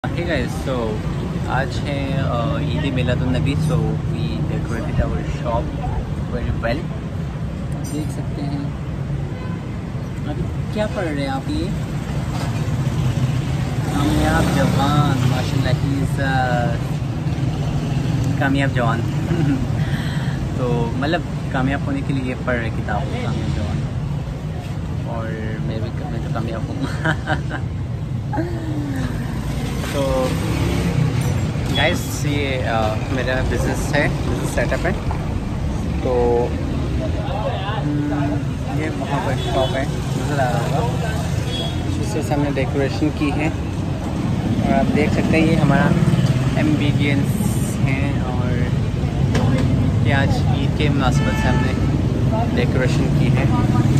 Hey guys, so आज है ईद मिलादुन्नबी, so we decorated our shop very well। देख सकते हैं। अभी क्या पढ़ रहे हैं आप? ये कामयाब जवान, माशाल्लाह ही इज़ कामयाब जवान। तो मतलब कामयाब होने के लिए ये पढ़ रहे किताब कामयाब जवान, और मैं तो कामयाब हूँ। तो गाइस ये मेरा बिज़नेस है, बिज़नेस सेटअप है। तो ये वहाँ पर शॉप है, नज़र आ रहा होगा, जिससे हमने डेकोरेशन की है। और आप देख सकते हैं ये हमारा एम्बियंस है, और ये आज ईद के मुनासिबत से हमने डेकोरेशन की है।